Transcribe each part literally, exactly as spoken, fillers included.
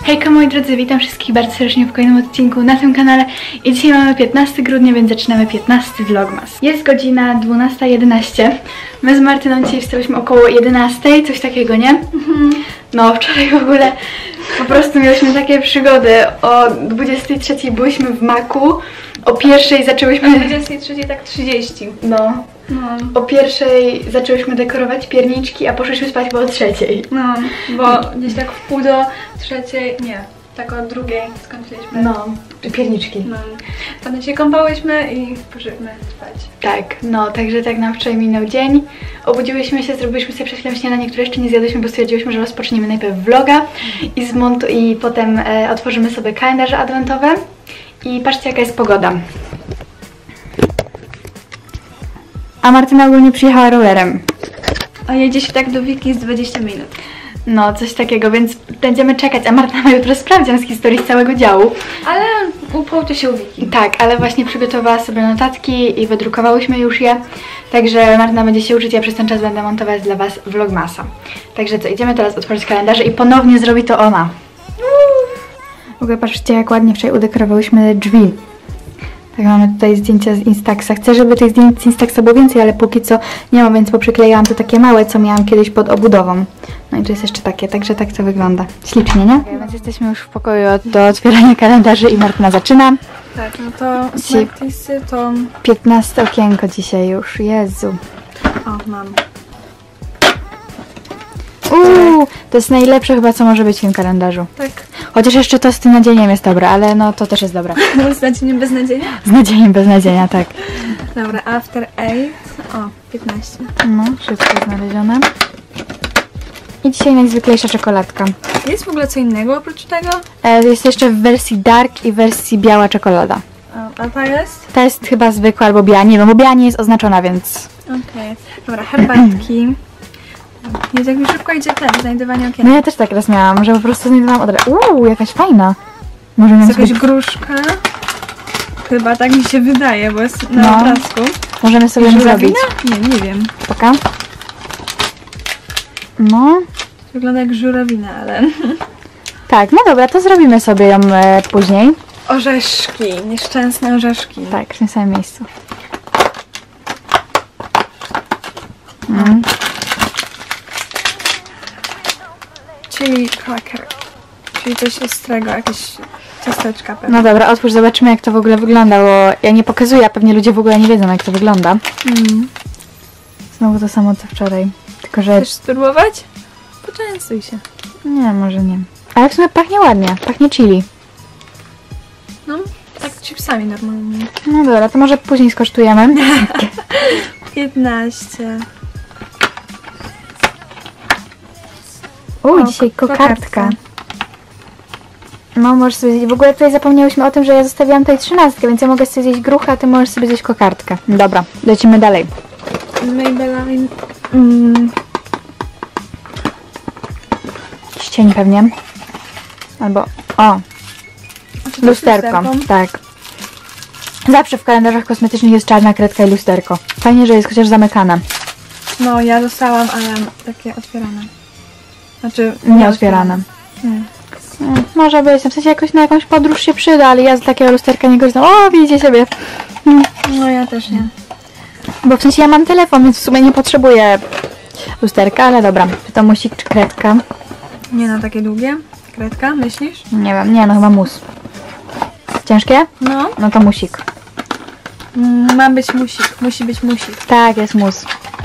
Hejka moi drodzy, witam wszystkich bardzo serdecznie w kolejnym odcinku na tym kanale i dzisiaj mamy piętnastego grudnia, więc zaczynamy piętnasty vlogmas. Jest godzina dwunasta jedenaście. My z Martyną dzisiaj wstałyśmy około jedenastej, coś takiego, nie? Mhm. No wczoraj w ogóle po prostu miałyśmy takie przygody. O dwudziestej trzeciej byłyśmy w Maku, o pierwszej zaczęłyśmy... O dwudziestej trzeciej tak trzydzieści. No. No. O pierwszej zaczęłyśmy dekorować pierniczki, a poszłyśmy spać po trzeciej. No, bo gdzieś tak w pół do trzeciej, nie, tak o drugiej skończyliśmy. No, pierniczki. No, potem się kąpałyśmy i poszłyśmy spać. Tak, no, także tak nam wczoraj minął dzień. Obudziłyśmy się, zrobiliśmy sobie przed chwilą śniadanie, które jeszcze nie zjadłyśmy, bo stwierdziłyśmy, że rozpoczniemy najpierw vloga i, zmontu i potem e, otworzymy sobie kalendarze adwentowe. I patrzcie, jaka jest pogoda. A Martyna ogólnie przyjechała rowerem. A jedzie się tak do Wiki z dwudziestu minut. No, coś takiego, więc będziemy czekać, a Martyna ma jutro sprawdzian z historii z całego działu. Ale upał to się u Wiki. Tak, ale właśnie przygotowała sobie notatki i wydrukowałyśmy już je. Także Martyna będzie się uczyć, ja przez ten czas będę montować dla Was vlogmasa. Także co, idziemy teraz otworzyć kalendarze i ponownie zrobi to ona. W ogóle patrzcie, jak ładnie wczoraj udekorowałyśmy drzwi. Tak, mamy tutaj zdjęcia z Instaxa. Chcę, żeby tych zdjęć z Instaxa było więcej, ale póki co nie ma, więc poprzyklejałam to takie małe, co miałam kiedyś pod obudową. No i to jest jeszcze takie, także tak to wygląda. Ślicznie, nie? Okay, więc jesteśmy już w pokoju do otwierania kalendarzy i Martyna zaczyna. Tak, no to smartisy to... piętnaste okienko dzisiaj już, Jezu. O, mam. Uuu, to jest najlepsze chyba, co może być w tym kalendarzu. Tak. Chociaż jeszcze to z tym nadzieniem jest dobre, ale no to też jest dobre. Z nadzieniem bez nadziei? Z nadzieniem bez nadzienia, tak. Dobra, after eight. O, piętnaście. No, szybko znalezione. I dzisiaj najzwyklejsza czekoladka. Jest w ogóle co innego oprócz tego? E, jest jeszcze w wersji dark i w wersji biała czekolada. O, a ta jest? Ta jest chyba zwykła albo biała, nie wiem, bo biała nie jest oznaczona, więc... Okej. Okay. Dobra, herbatki. Jest jak mi szybko idzie ten, znajdywanie okien. No ja też tak raz miałam, że po prostu znajdowałam od razu. Uuu, jakaś fajna. Może jest sobie... jakaś gruszka. Chyba tak mi się wydaje, bo jest na no. obrazku. Możemy sobie ją zrobić. Nie, nie wiem. Poka. No. Wygląda jak żurawina, ale... Tak, no dobra, to zrobimy sobie ją e, później. Orzeszki, nieszczęsne orzeszki. Tak, w tym samym miejscu. Mm. Czyli cracker. Czyli coś ostrego, jakieś ciasteczka pewnie. No dobra, otwórz, zobaczymy jak to w ogóle wygląda, bo ja nie pokazuję, a pewnie ludzie w ogóle nie wiedzą jak to wygląda. Mm. Znowu to samo co wczoraj, tylko że... Chcesz spróbować? Poczęstuj się. Nie, może nie. Ale w sumie pachnie ładnie, pachnie chili. No, tak chipsami normalnie. No dobra, to może później skosztujemy. piętnaście. Uuu, dzisiaj kokardka. No, możesz sobie zjeść. W ogóle tutaj zapomniałyśmy o tym, że ja zostawiłam tutaj trzynastkę, więc ja mogę sobie zjeść gruchę, a ty możesz sobie zjeść kokardkę. Dobra, lecimy dalej. Z Maybelline. Mm. Cień pewnie. Albo... O! Lusterko. Tak. Zawsze w kalendarzach kosmetycznych jest czarna kredka i lusterko. Fajnie, że jest chociaż zamykane. No, ja dostałam, ale takie otwierane. Znaczy... Nie, nie otwierane. Nie. Hmm, może być. W sensie jakoś na jakąś podróż się przyda, ale ja z takiego lusterka nie korzystam. O, widzicie sobie. Hmm. No, ja też nie. Bo w sensie ja mam telefon, więc w sumie nie potrzebuję lusterka, ale dobra. Czy to musik, czy kredka? Nie no, takie długie. Kredka, myślisz? Nie wiem, nie no, chyba mus. Ciężkie? No. No to musik. Mm, ma być musik, musi być musik. Tak, jest mus.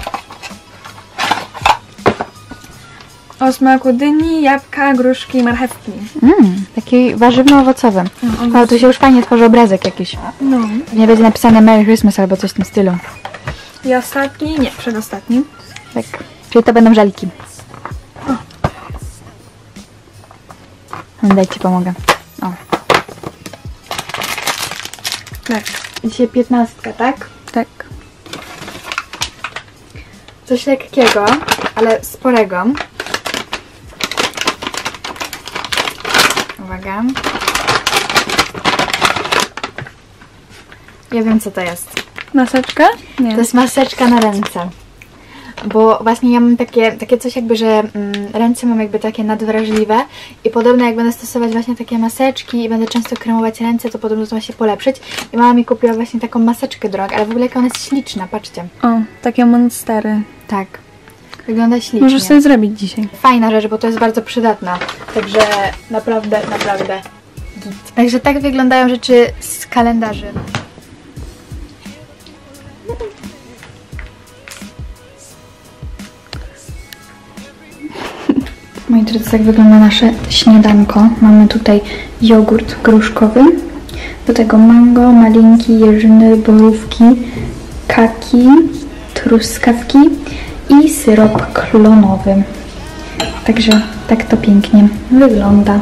O smaku dyni, jabłka, gruszki i marchewki. Mmm, taki warzywno-owocowy. Mm, O, tu się już fajnie tworzy obrazek jakiś. No. Nie będzie napisane Merry Christmas albo coś w tym stylu. I ostatni? Nie, przedostatni. Tak. Czyli to będą żelki. O. Dajcie, pomogę. O. Tak. Dzisiaj piętnastka, tak? Tak. Coś lekkiego, ale sporego. Uwaga. Ja wiem co to jest. Maseczka? Nie. To jest maseczka na ręce. bo właśnie ja mam takie, takie coś jakby, że mm, ręce mam jakby takie nadwrażliwe i podobno jak będę stosować właśnie takie maseczki i będę często kremować ręce, to podobno to ma się polepszyć. I mama mi kupiła właśnie taką maseczkę drogą, ale w ogóle jaka ona jest śliczna, patrzcie. O, takie monstery. Tak, wygląda ślicznie. Możesz sobie zrobić dzisiaj. Fajna rzecz, bo to jest bardzo przydatna, także naprawdę, naprawdę git. Także tak wyglądają rzeczy z kalendarzy. Moi drodzy, tak wygląda nasze śniadanko. Mamy tutaj jogurt gruszkowy, do tego mango, malinki, jeżyny, borówki, kaki, truskawki i syrop klonowy. Także tak to pięknie wygląda.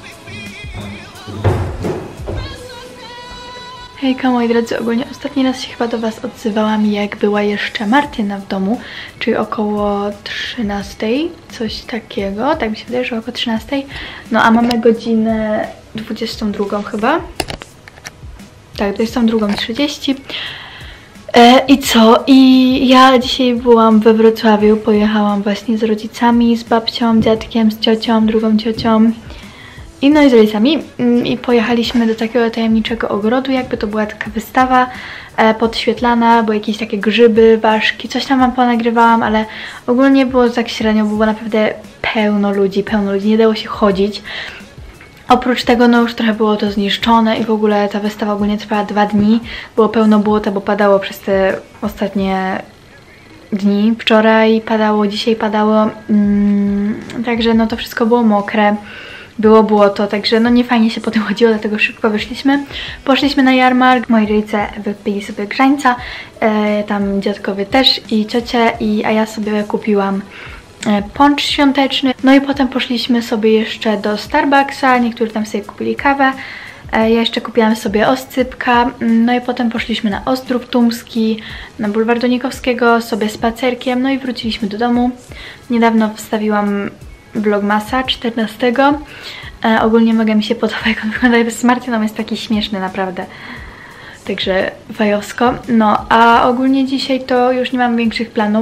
Hejka moi drodzy, ogólnie ostatni raz się chyba do Was odzywałam, jak była jeszcze Martyna w domu, czyli około trzynastej, coś takiego, tak mi się wydaje, że około trzynastej. No a mamy godzinę dwudziestą drugą chyba. Tak, dwudziestą drugą trzydzieści. E, I co? I ja dzisiaj byłam we Wrocławiu, pojechałam właśnie z rodzicami, z babcią, dziadkiem, z ciocią, drugą ciocią. I no i z rodzicami i pojechaliśmy do takiego tajemniczego ogrodu, jakby to była taka wystawa e, podświetlana, bo jakieś takie grzyby, ważki, coś tam wam ponagrywałam, ale ogólnie było tak średnio, było naprawdę pełno ludzi, pełno ludzi, nie dało się chodzić. Oprócz tego no już trochę było to zniszczone i w ogóle ta wystawa ogólnie trwała dwa dni, było pełno błota, bo padało przez te ostatnie dni, wczoraj padało, dzisiaj padało, mm, także no to wszystko było mokre. Było błoto, także no nie fajnie się potem chodziło, dlatego szybko wyszliśmy. Poszliśmy na jarmark, moi rodzice wypili sobie grzańca, e, tam dziadkowie też i ciocie, i, a ja sobie kupiłam e, poncz świąteczny. No i potem poszliśmy sobie jeszcze do Starbucksa, niektórzy tam sobie kupili kawę. E, ja jeszcze kupiłam sobie oscypka, no i potem poszliśmy na Ostrów Tumski, na bulwar Donikowskiego, sobie spacerkiem, no i wróciliśmy do domu. Niedawno wstawiłam vlogmasa czternastego. E, ogólnie mega mi się podoba, jak on wygląda z Martyną, jest taki śmieszny naprawdę. Także fajowsko. No, a ogólnie dzisiaj to już nie mam większych planów.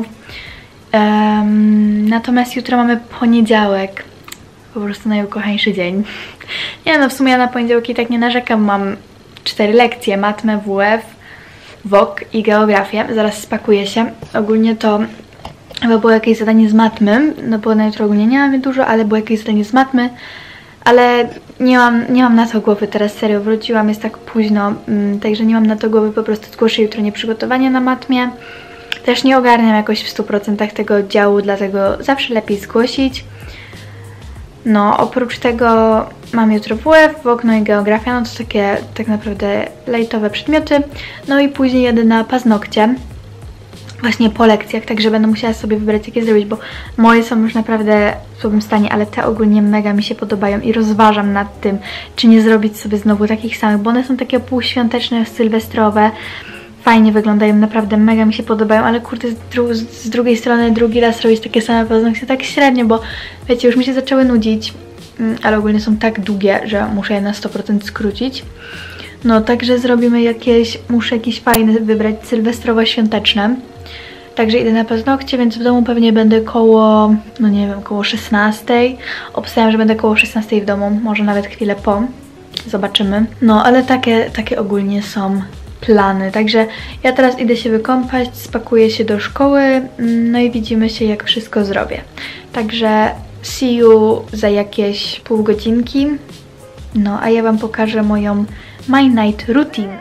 Um, natomiast jutro mamy poniedziałek. Po prostu najukochańszy dzień. Nie no, w sumie ja na poniedziałki tak nie narzekam. Mam cztery lekcje. Matmę, W F, W O K i geografię. Zaraz spakuję się. Ogólnie to chyba było jakieś zadanie z matmy, no bo na jutro ogólnie nie mamy dużo, ale było jakieś zadanie z matmy, ale nie mam, nie mam na to głowy teraz, serio, wróciłam, jest tak późno, mm, także nie mam na to głowy, po prostu zgłoszę jutro nieprzygotowanie na matmie. Też nie ogarniam jakoś w stu procentach tego działu, dlatego zawsze lepiej zgłosić. No, oprócz tego mam jutro W F, W O K, no i geografia, no to takie tak naprawdę lejtowe przedmioty. No i później jadę na paznokcie. Właśnie po lekcjach, także będę musiała sobie wybrać, jakie zrobić, bo moje są już naprawdę w słabym stanie, ale te ogólnie mega mi się podobają i rozważam nad tym, czy nie zrobić sobie znowu takich samych, bo one są takie półświąteczne, sylwestrowe, fajnie wyglądają, naprawdę mega mi się podobają, ale kurde, z, dru z drugiej strony drugi raz robić takie same paznokcie tak średnio, bo wiecie, już mi się zaczęły nudzić, ale ogólnie są tak długie, że muszę je na sto procent skrócić. No, także zrobimy jakieś, muszę jakieś fajne wybrać, sylwestrowo-świąteczne. Także idę na paznokcie, więc w domu pewnie będę koło, no nie wiem, koło szesnastej. Obstawiam, że będę koło szesnastej w domu, może nawet chwilę po. Zobaczymy. No, ale takie, takie ogólnie są plany. Także ja teraz idę się wykąpać, spakuję się do szkoły, no i widzimy się, jak wszystko zrobię. Także see you za jakieś pół godzinki. No, a ja wam pokażę moją My Night Routine.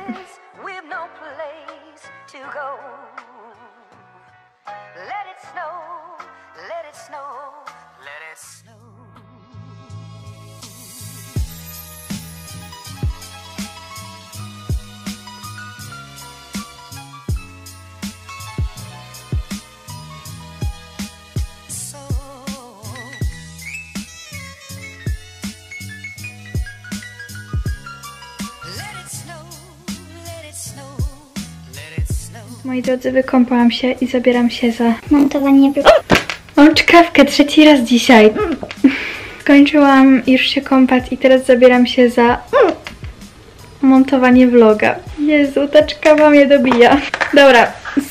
Moi drodzy, wykąpałam się i zabieram się za montowanie vloga. Mam czkawkę trzeci raz dzisiaj. Skończyłam już się kąpać i teraz zabieram się za montowanie vloga. Jezu, ta czkawa mnie dobija. Dobra, see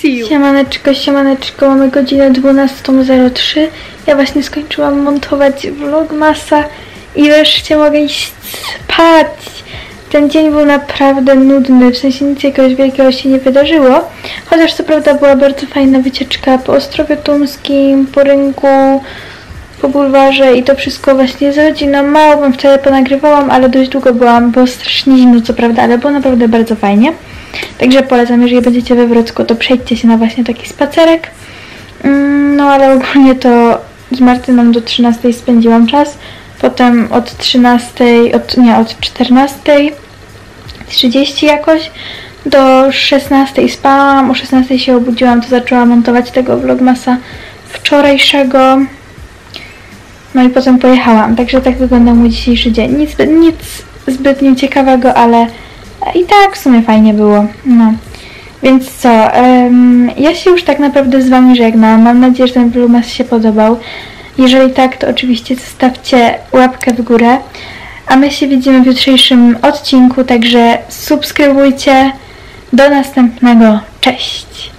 see you. Siemaneczko, siemaneczko, mamy godzinę dwunastą zero trzy. Ja właśnie skończyłam montować vlogmasa i wreszcie mogę iść spać. Ten dzień był naprawdę nudny, w sensie nic jakiegoś wielkiego się nie wydarzyło. Chociaż co prawda była bardzo fajna wycieczka po Ostrowie Tumskim, po rynku, po bulwarze i to wszystko właśnie z rodziną. Mało wam wczoraj ponagrywałam, ale dość długo byłam, było strasznie zimno co prawda, ale było naprawdę bardzo fajnie. Także polecam, jeżeli będziecie we Wrocku, to przejdźcie się na właśnie taki spacerek. No ale ogólnie to z Martyną do trzynastej spędziłam czas. Potem od trzynastej, od, nie, od czternastej trzydzieści jakoś do szesnastej spałam. O szesnastej się obudziłam, to zaczęłam montować tego vlogmasa wczorajszego. No i potem pojechałam, także tak wyglądał mój dzisiejszy dzień. Nic, nic zbytnio ciekawego, ale i tak w sumie fajnie było. No. Więc co, um, ja się już tak naprawdę z wami żegnam. Mam nadzieję, że ten vlogmas się podobał. Jeżeli tak, to oczywiście zostawcie łapkę w górę. A my się widzimy w jutrzejszym odcinku, także subskrybujcie. Do następnego. Cześć!